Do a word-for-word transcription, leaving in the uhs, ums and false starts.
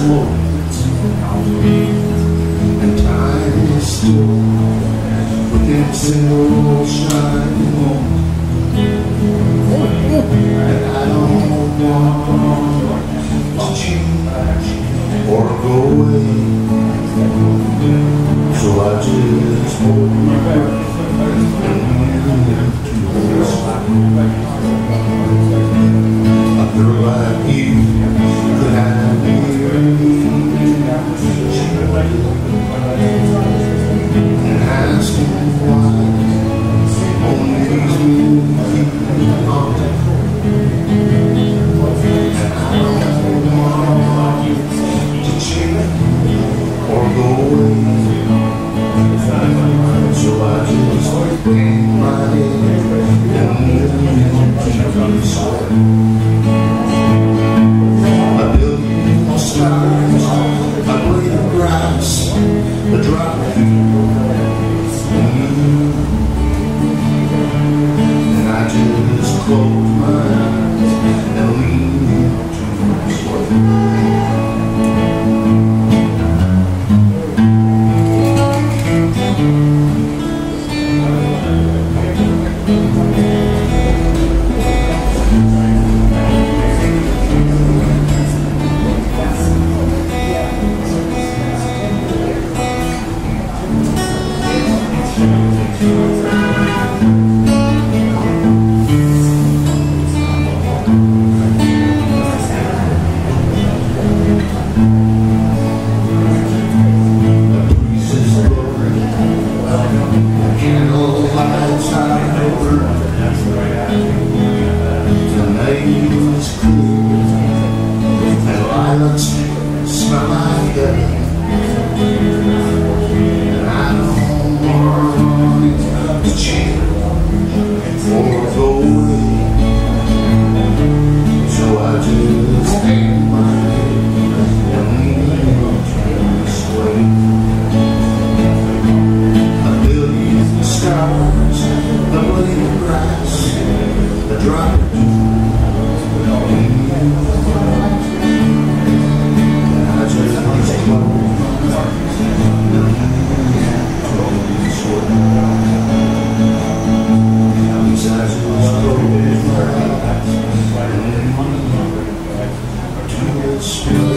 float, and time is still within a single shining moment. And I don't want to change or go away, so I just hold my breath and live to this life. A girl like you could have me, and asking why only leaves me keeping on. And I don't want to change or go away, so I just hang my head and live into this way. A billion stars, a blade of grass, a drop of dew, and I just close my eyes and lean into this way. Smell like heaven, and I don't want to change or go away, so I just hang my head and lean this way. A billion stars, a blade of grass, a drop of dew. It's